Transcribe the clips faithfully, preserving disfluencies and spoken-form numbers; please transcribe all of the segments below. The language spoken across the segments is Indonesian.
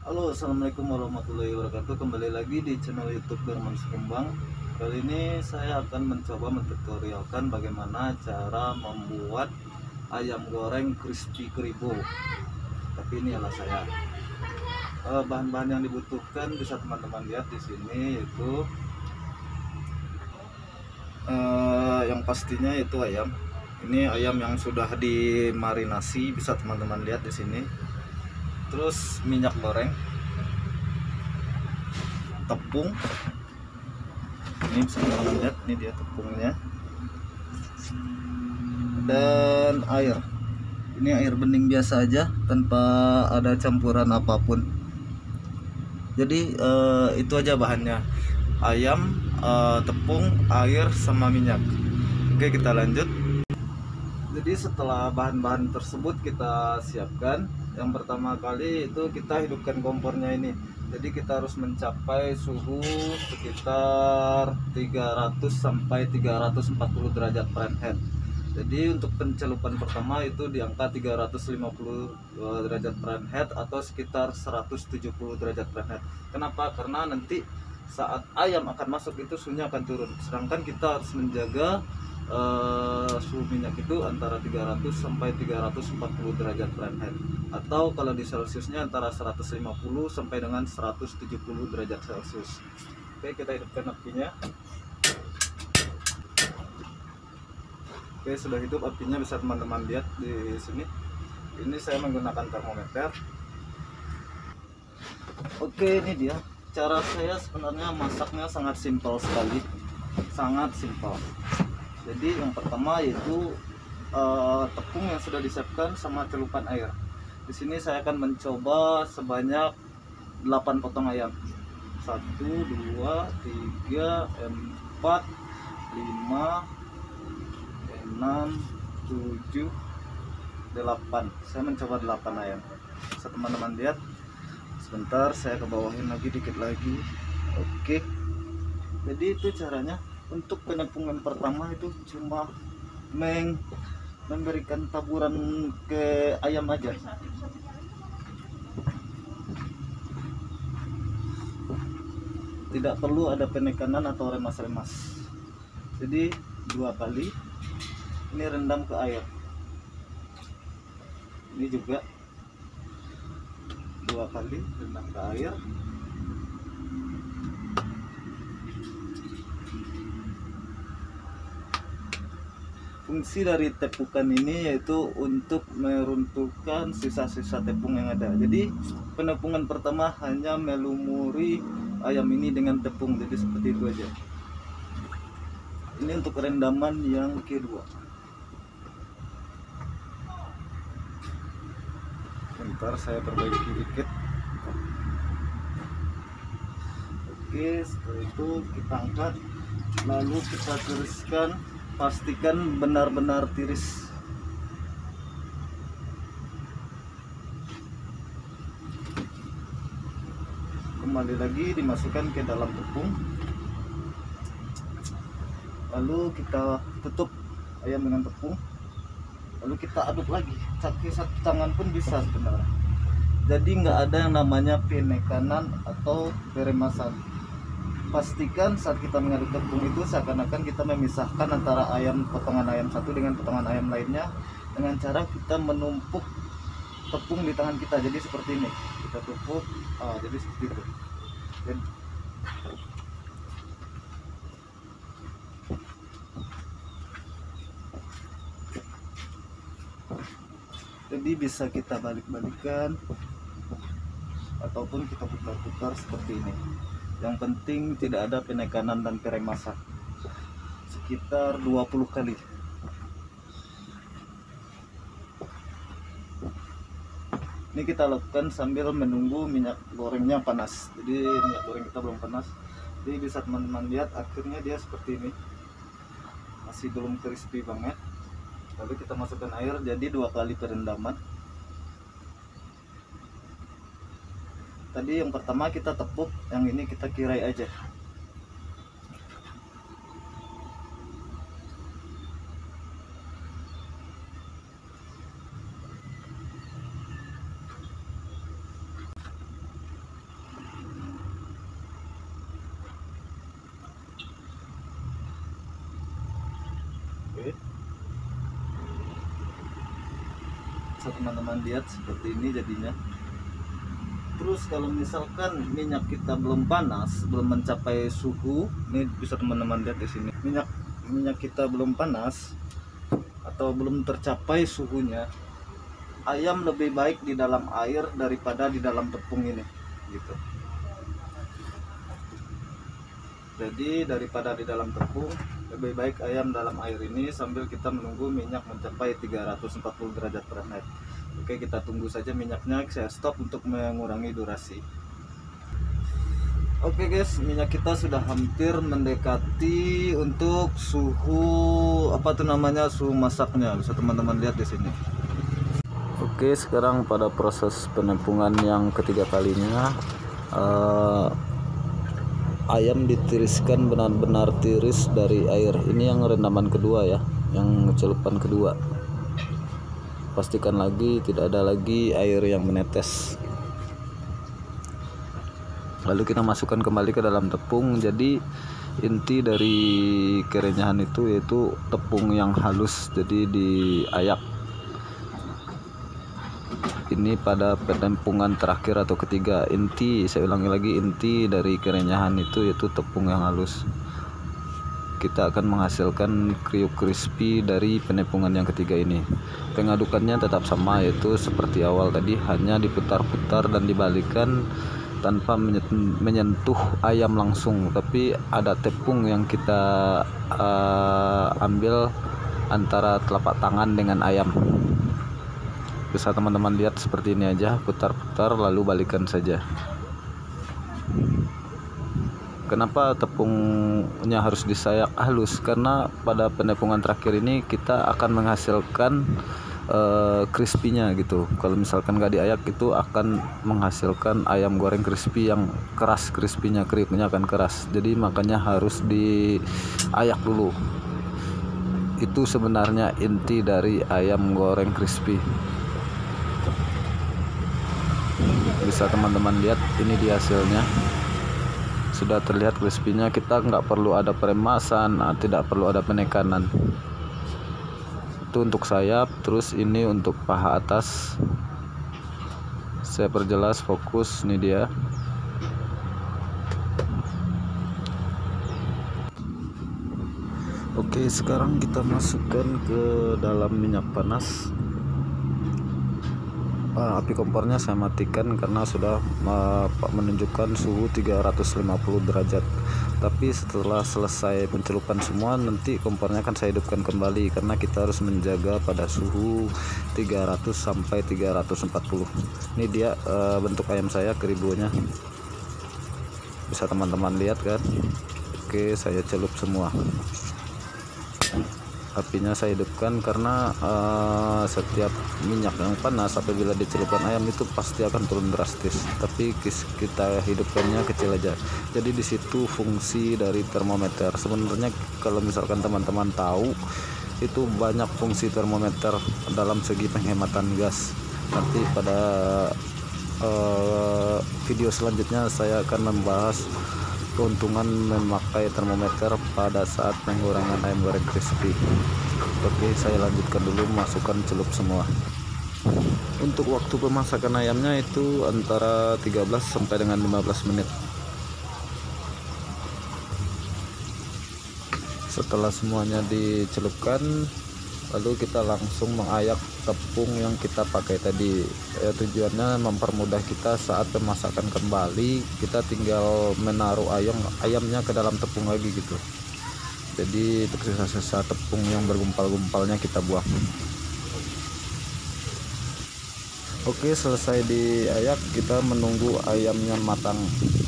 Halo, assalamualaikum warahmatullahi wabarakatuh. Kembali lagi di channel YouTube Firman Sekumbang. Kali ini saya akan mencoba mentutorialkan bagaimana cara membuat ayam goreng crispy keribo. Tapi ini adalah saya. Eh, bahan-bahan yang dibutuhkan bisa teman-teman lihat di sini, yaitu eh, yang pastinya itu ayam. Ini ayam yang sudah dimarinasi, bisa teman-teman lihat di sini. Terus minyak goreng, tepung, ini bisa teman-teman lihat, ini dia tepungnya, dan air. Ini air bening biasa aja tanpa ada campuran apapun. Jadi eh, itu aja bahannya: ayam, eh, tepung, air, sama minyak. Oke, kita lanjut. Jadi setelah bahan-bahan tersebut kita siapkan, yang pertama kali itu kita hidupkan kompornya ini. Jadi kita harus mencapai suhu sekitar tiga ratus sampai tiga ratus empat puluh derajat Fahrenheit. Jadi untuk pencelupan pertama itu di angka tiga ratus lima puluh derajat Fahrenheit atau sekitar seratus tujuh puluh derajat Fahrenheit. Kenapa? Karena nanti saat ayam akan masuk itu suhunya akan turun. Sedangkan kita harus menjaga Uh, suhu minyak itu antara tiga ratus sampai tiga ratus empat puluh derajat Fahrenheit, atau kalau di Celciusnya antara seratus lima puluh sampai dengan seratus tujuh puluh derajat Celcius. Oke, kita hidupkan apinya. Oke, sudah hidup apinya, bisa teman-teman lihat di sini. Ini saya menggunakan termometer. Oke, ini dia. Cara saya sebenarnya masaknya sangat simpel sekali, sangat simpel. Jadi yang pertama yaitu uh, tepung yang sudah disiapkan sama celupan air. Di sini saya akan mencoba sebanyak delapan potong ayam. satu, dua, tiga, empat, lima, enam, tujuh, delapan. Saya mencoba delapan ayam. Bisa teman-teman lihat. Sebentar, saya ke bawahin lagi dikit lagi. Oke. Jadi itu caranya. Untuk penyepungan pertama itu cuma meng memberikan taburan ke ayam aja. Tidak perlu ada penekanan atau remas-remas. Jadi dua kali. Ini rendam ke air. Ini juga dua kali rendam ke air. Fungsi dari tepukan ini yaitu untuk meruntuhkan sisa-sisa tepung yang ada. Jadi penepungan pertama hanya melumuri ayam ini dengan tepung, jadi seperti itu aja. Ini untuk rendaman yang kedua. Bentar, saya perbaiki dikit. Oke, setelah itu kita angkat, lalu kita tiriskan. Pastikan benar-benar tiris. Kembali lagi dimasukkan ke dalam tepung. Lalu kita tutup ayam dengan tepung. Lalu kita aduk lagi. Pakai satu tangan pun bisa sebenarnya. Jadi nggak ada yang namanya penekanan atau peremasan. Pastikan saat kita mengaduk tepung itu seakan-akan kita memisahkan antara ayam, potongan ayam satu dengan potongan ayam lainnya, dengan cara kita menumpuk tepung di tangan kita. Jadi seperti ini, kita tumpuk, ah, jadi seperti itu. Jadi, jadi bisa kita balik-balikan ataupun kita putar-putar seperti ini. Yang penting tidak ada penekanan dan peremasan. Sekitar dua puluh kali. Ini kita lakukan sambil menunggu minyak gorengnya panas. Jadi minyak goreng kita belum panas. Jadi bisa teman-teman lihat akhirnya dia seperti ini. Masih belum crispy banget. Lalu kita masukkan air, jadi dua kali perendaman. Tadi yang pertama kita tepuk, yang ini kita kirai aja. bisa teman-teman lihat seperti ini jadinya. Terus kalau misalkan minyak kita belum panas, belum mencapai suhu, ini bisa teman-teman lihat di sini. Minyak minyak kita belum panas atau belum tercapai suhunya, ayam lebih baik di dalam air daripada di dalam tepung ini, gitu. Jadi daripada di dalam tepung, lebih baik ayam dalam air ini sambil kita menunggu minyak mencapai tiga ratus empat puluh derajat Fahrenheit. Oke, kita tunggu saja minyaknya, saya stop untuk mengurangi durasi. Oke guys, minyak kita sudah hampir mendekati untuk suhu apa tuh namanya, suhu masaknya. Bisa teman-teman lihat di sini. Oke, sekarang pada proses penempungan yang ketiga kalinya, uh, ayam ditiriskan benar-benar tiris dari air. Ini yang rendaman kedua ya, yang celupan kedua. Pastikan lagi tidak ada lagi air yang menetes. Lalu kita masukkan kembali ke dalam tepung. Jadi inti dari kerenyahan itu yaitu tepung yang halus, jadi diayak. Ini pada penempungan terakhir atau ketiga. Inti, saya ulangi lagi, inti dari kerenyahan itu yaitu tepung yang halus. Kita akan menghasilkan kriuk crispy dari penempungan yang ketiga ini. Pengadukannya tetap sama, yaitu seperti awal tadi, hanya diputar-putar dan dibalikkan tanpa menyentuh ayam langsung, tapi ada tepung yang kita uh, ambil antara telapak tangan dengan ayam. Bisa teman-teman lihat seperti ini aja, putar-putar lalu balikan saja. Kenapa tepungnya harus disayak halus? Karena pada penempungan terakhir ini kita akan menghasilkan uh, crispy-nya gitu. Kalau misalkan nggak diayak, itu akan menghasilkan ayam goreng crispy yang keras, crispy-nya, kriuknya akan keras. Jadi makanya harus diayak dulu. Itu sebenarnya inti dari ayam goreng crispy. Bisa teman-teman lihat, ini dia hasilnya. Sudah terlihat crispy-nya. Kita nggak perlu ada peremasan, tidak perlu ada penekanan. Itu untuk sayap. Terus ini untuk paha atas. Saya perjelas, fokus. Ini dia. Oke, sekarang kita masukkan ke dalam minyak panas. Api kompornya saya matikan karena sudah uh, menunjukkan suhu tiga ratus lima puluh derajat. Tapi setelah selesai pencelupan semua, nanti kompornya akan saya hidupkan kembali karena kita harus menjaga pada suhu tiga ratus sampai tiga ratus empat puluh. Ini dia uh, bentuk ayam saya, keribuannya. Bisa teman-teman lihat kan? Oke, saya celup semua. Apinya saya hidupkan karena uh, setiap minyak yang panas apabila dicelupkan ayam itu pasti akan turun drastis, tapi kita hidupkannya kecil aja. Jadi di situ fungsi dari termometer. Sebenarnya kalau misalkan teman-teman tahu, itu banyak fungsi termometer dalam segi penghematan gas. Nanti pada uh, video selanjutnya saya akan membahas keuntungan memakai termometer pada saat penggorengan ayam goreng crispy. Oke, saya lanjutkan dulu, masukkan celup semua. Untuk waktu pemasakan ayamnya itu antara tiga belas sampai dengan lima belas menit. Setelah semuanya dicelupkan, lalu kita langsung mengayak tepung yang kita pakai tadi. Ya, tujuannya mempermudah kita saat pemasakan kembali, kita tinggal menaruh ayam ayamnya ke dalam tepung lagi gitu. Jadi untuk sisa-sisa tepung yang bergumpal-gumpalnya kita buang. Oke, selesai diayak, kita menunggu ayamnya matang.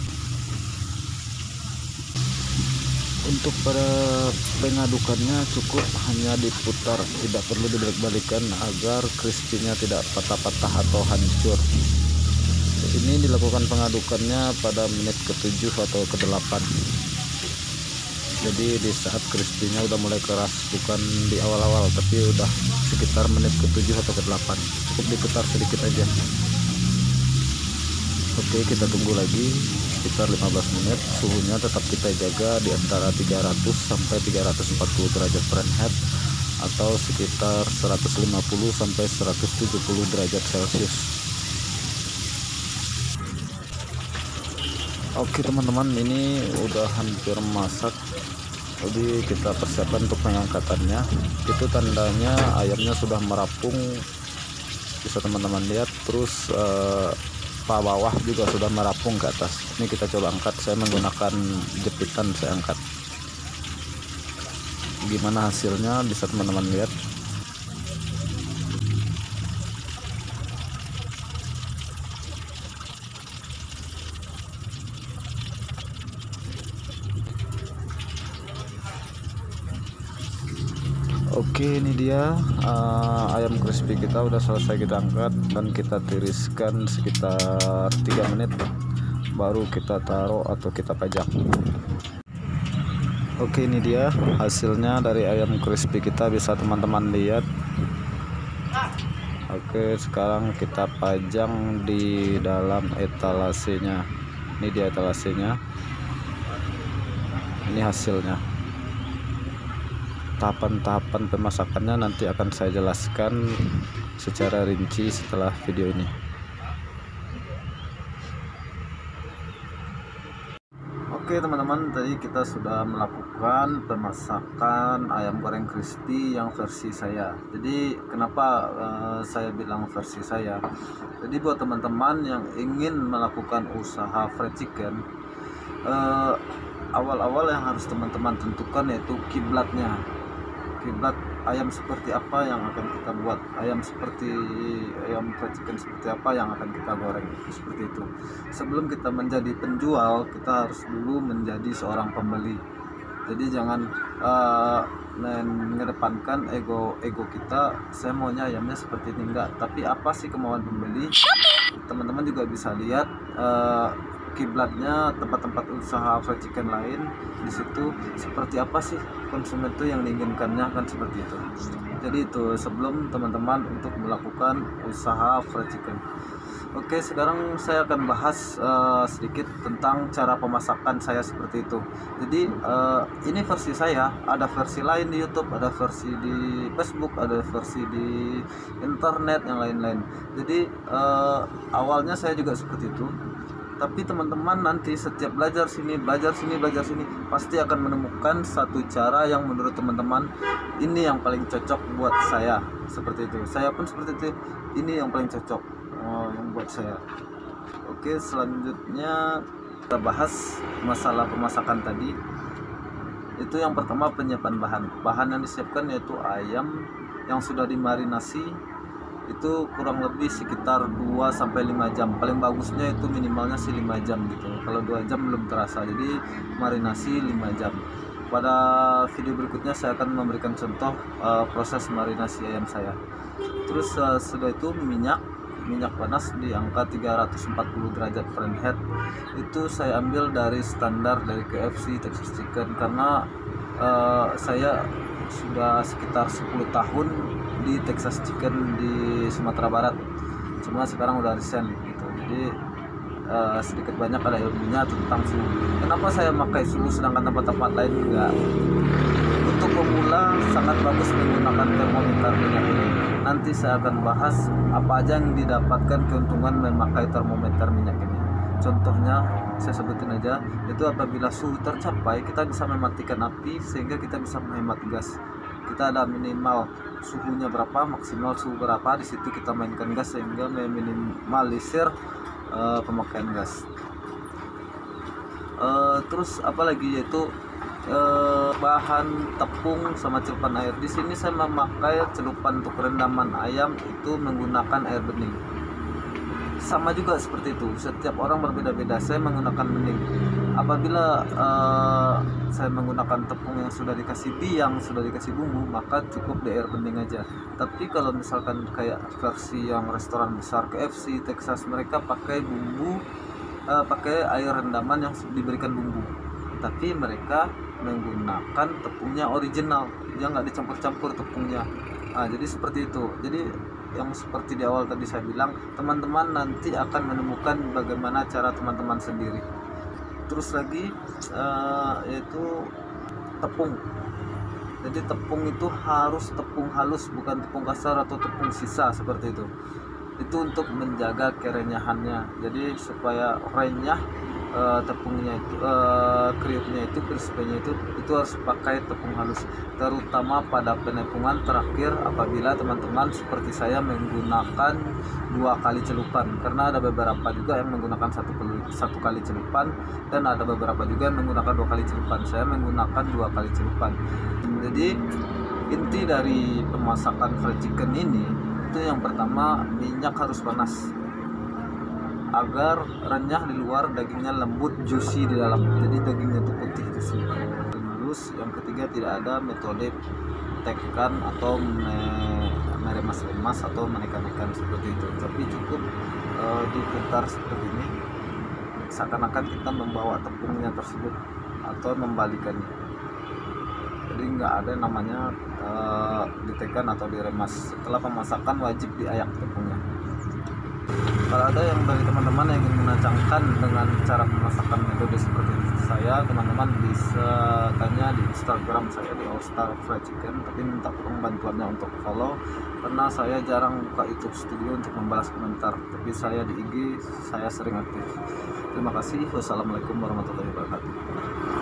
Untuk pada pengadukannya cukup hanya diputar, tidak perlu dibalik-balikan agar crispy-nya tidak patah-patah atau hancur. Ini dilakukan pengadukannya pada menit ketujuh atau kedelapan. Jadi di saat crispy-nya udah mulai keras, bukan di awal-awal, tapi udah sekitar menit ketujuh atau kedelapan. Cukup diputar sedikit aja. Oke, kita tunggu lagi sekitar lima belas menit. Suhunya tetap kita jaga di antara tiga ratus sampai tiga ratus empat puluh derajat Fahrenheit atau sekitar seratus lima puluh sampai seratus tujuh puluh derajat Celcius. Oke teman-teman, ini udah hampir masak, jadi kita persiapkan untuk pengangkatannya. Itu tandanya ayamnya sudah merapung, bisa teman-teman lihat. Terus eh, paha bawah juga sudah merapung ke atas. Ini kita coba angkat, saya menggunakan jepitan, saya angkat. Gimana hasilnya bisa teman-teman lihat. Oke, ini dia uh, ayam crispy kita udah selesai kita angkat dan kita tiriskan sekitar tiga menit, baru kita taruh atau kita pajak. Oke, ini dia hasilnya dari ayam crispy kita, bisa teman-teman lihat. Oke, sekarang kita pajang di dalam etalasenya. Ini dia etalasenya, ini hasilnya. Tahapan-tahapan pemasakannya nanti akan saya jelaskan secara rinci setelah video ini. Oke teman-teman, tadi kita sudah melakukan pemasakan ayam goreng crispy yang versi saya. Jadi kenapa uh, saya bilang versi saya? Jadi buat teman-teman yang ingin melakukan usaha fried chicken, uh, awal-awal yang harus teman-teman tentukan yaitu kiblatnya. Kiblat ayam seperti apa yang akan kita buat, ayam seperti ayam fried chicken seperti apa yang akan kita goreng, seperti itu. Sebelum kita menjadi penjual, kita harus dulu menjadi seorang pembeli. Jadi jangan uh, mengedepankan ego ego kita, saya maunya ayamnya seperti ini, enggak, tapi apa sih kemauan pembeli. Teman-teman juga bisa lihat uh, kiblatnya tempat-tempat usaha fried chicken lain, di situ seperti apa sih konsumen itu yang diinginkannya, kan seperti itu. Jadi itu sebelum teman-teman untuk melakukan usaha fried chicken. Oke, sekarang saya akan bahas uh, sedikit tentang cara pemasakan saya seperti itu. Jadi uh, ini versi saya, ada versi lain di YouTube, ada versi di Facebook, ada versi di internet yang lain-lain. Jadi uh, awalnya saya juga seperti itu. Tapi teman-teman nanti setiap belajar sini, belajar sini, belajar sini, pasti akan menemukan satu cara yang menurut teman-teman ini yang paling cocok buat saya. Seperti itu. Saya pun seperti itu. Ini yang paling cocok oh, yang buat saya. Oke, selanjutnya kita bahas masalah pemasakan tadi. Itu yang pertama, penyiapan bahan. Bahan yang disiapkan yaitu ayam yang sudah dimarinasi. Itu kurang lebih sekitar dua sampai lima jam. Paling bagusnya itu minimalnya sih lima jam gitu. Kalau dua jam belum terasa. Jadi marinasi lima jam. Pada video berikutnya saya akan memberikan contoh uh, proses marinasi ayam saya. Terus uh, sudah itu minyak minyak panas di angka tiga ratus empat puluh derajat Fahrenheit. Itu saya ambil dari standar dari K F C, Texas Chicken, karena uh, saya sudah sekitar sepuluh tahun di Texas Chicken di Sumatera Barat. Cuma sekarang udah resign gitu. Jadi uh, sedikit banyak ada ilmunya tentang suhu. Kenapa saya pakai suhu sedangkan tempat-tempat lain enggak? Untuk pemula sangat bagus menggunakan termometer minyak ini. Nanti saya akan bahas apa aja yang didapatkan keuntungan memakai termometer minyak ini. Contohnya saya sebutin aja, itu apabila suhu tercapai kita bisa mematikan api sehingga kita bisa menghemat gas. Kita ada minimal suhunya berapa, maksimal suhu berapa, di situ kita mainkan gas sehingga meminimalisir uh, pemakaian gas. Uh, terus apalagi yaitu uh, bahan tepung sama celupan air. Di sini saya memakai celupan untuk rendaman ayam itu menggunakan air bening. Sama juga seperti itu, setiap orang berbeda-beda. Saya menggunakan bening. Apabila uh, saya menggunakan tepung yang sudah dikasih biang, sudah dikasih bumbu, maka cukup di air bening aja. Tapi kalau misalkan kayak versi yang restoran besar K F C, Texas, mereka pakai bumbu, uh, pakai air rendaman yang diberikan bumbu. Tapi mereka menggunakan tepungnya original, dia nggak dicampur-campur tepungnya. Nah, jadi seperti itu. Jadi yang seperti di awal tadi saya bilang, teman-teman nanti akan menemukan bagaimana cara teman-teman sendiri. Terus lagi uh, yaitu tepung. Jadi tepung itu harus tepung halus, bukan tepung kasar atau tepung sisa seperti itu. Itu untuk menjaga kerenyahannya. Jadi supaya renyah eh, tepungnya itu, eh, kriuknya itu, crispy-nya itu, itu harus pakai tepung halus. Terutama pada penepungan terakhir apabila teman-teman seperti saya menggunakan dua kali celupan, karena ada beberapa juga yang menggunakan satu satu kali celupan dan ada beberapa juga yang menggunakan dua kali celupan. Saya menggunakan dua kali celupan. Jadi inti dari pemasakan fried chicken ini itu yang pertama, minyak harus panas agar renyah di luar, dagingnya lembut, juicy di dalam. Jadi dagingnya itu putih, juicy, halus. Yang ketiga, tidak ada metode tekan atau meremas-remas atau menekan-nekan seperti itu, tapi cukup e, diputar seperti ini, seakan-akan kita membawa tepungnya tersebut atau membalikannya. Jadi nggak ada namanya uh, ditekan atau diremas. Setelah pemasakan wajib diayak tepungnya. Kalau ada yang dari teman-teman yang ingin menacangkan dengan cara pemasakan metode seperti saya, teman-teman bisa tanya di Instagram saya di All Star Fried Chicken, tapi minta tolong bantuannya untuk follow, karena saya jarang buka YouTube Studio untuk membalas komentar, tapi saya di I G saya sering aktif. Terima kasih. Wassalamualaikum warahmatullahi wabarakatuh.